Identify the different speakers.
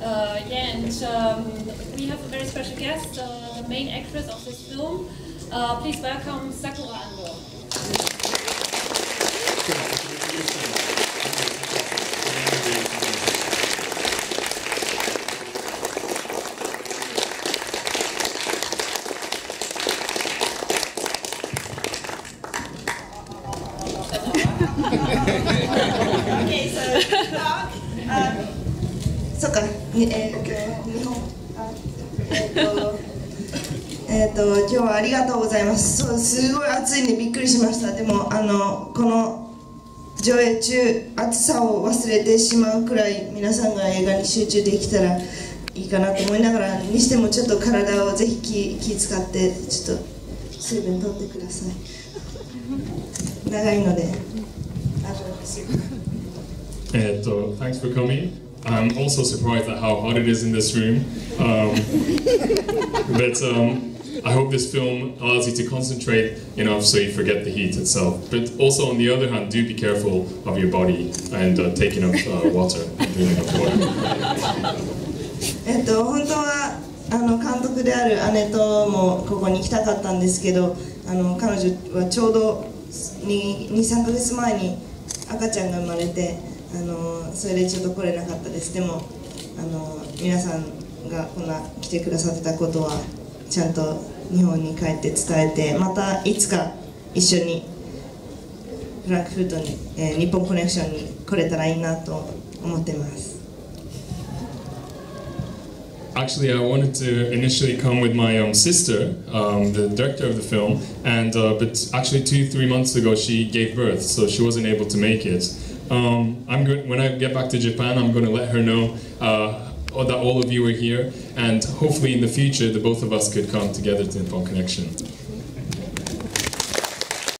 Speaker 1: Yeah, and we have a very special guest, the main actress of this film. Please welcome Sakura Ando.
Speaker 2: Okay, so talk. そうか、日本。今日はありがとうございます。そう、すごい暑いんでびっくりしました。でもこの上映中暑さを忘れてしまうくらい皆さんが映画に集中できたらいいかなと思いながらにしてもちょっと体をぜひ気使ってちょっと水分取ってください。長いので。
Speaker 3: Thanks for coming. I'm also surprised at how hot it is in this room. But I hope this film allows you to concentrate enough so you forget the heat itself. But also, on the other hand, do be careful of your body and take enough water. Drink enough water.
Speaker 2: 本当は監督である姉ともここに来たかったんですけど、彼女はちょうど2、3ヶ月前に赤ちゃんが生まれて、それでちょっと来れなかったです。でも皆さんがこんな来てくださってたことはちゃんと日本に帰って伝えて、またいつか一緒にフランクフルトに、日本コネクションに来れたらいいなと思ってます。
Speaker 3: Actually, I wanted to initially come with my sister, the director of the film, and but actually 2-3 months ago she gave birth, so she wasn't able to make it. I'm good. When I get back to Japan, I'm going to let her know that all of you are here, and hopefully in the future the both of us could come together to Nippon Connection.